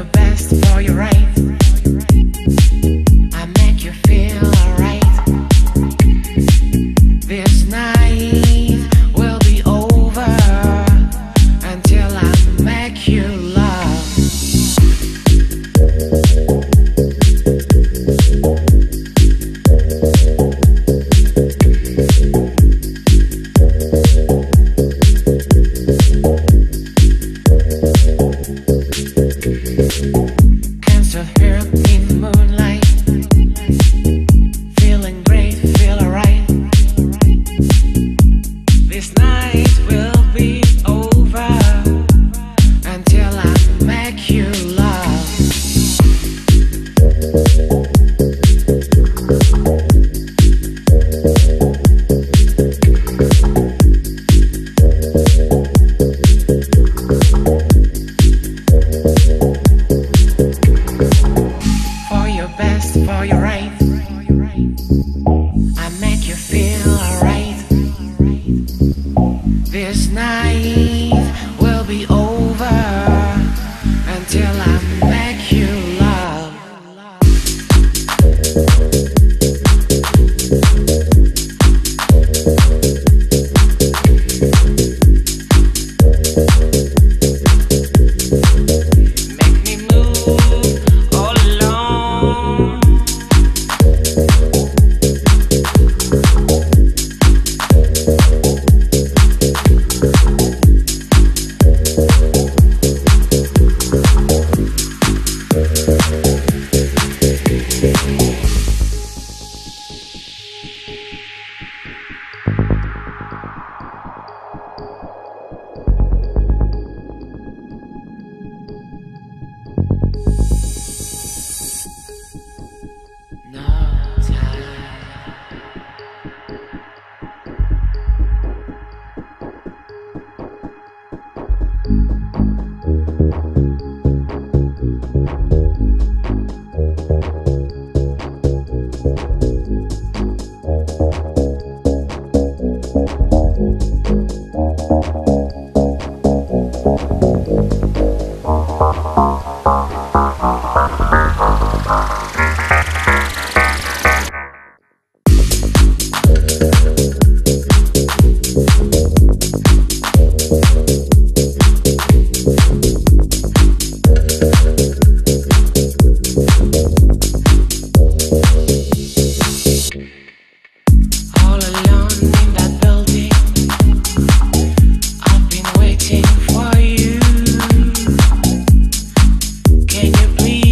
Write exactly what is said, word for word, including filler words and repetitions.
your best, for your right. I make you feel alright. This night will be over until I make you love. Can still hear in the moonlight, feeling great, feel alright. This night will be over until I make you love. For your best, for your right. I make you feel alright. This night will be over until I make you love. Make me move all alone. No time. All alone in that building, I've been waiting for you. Can you please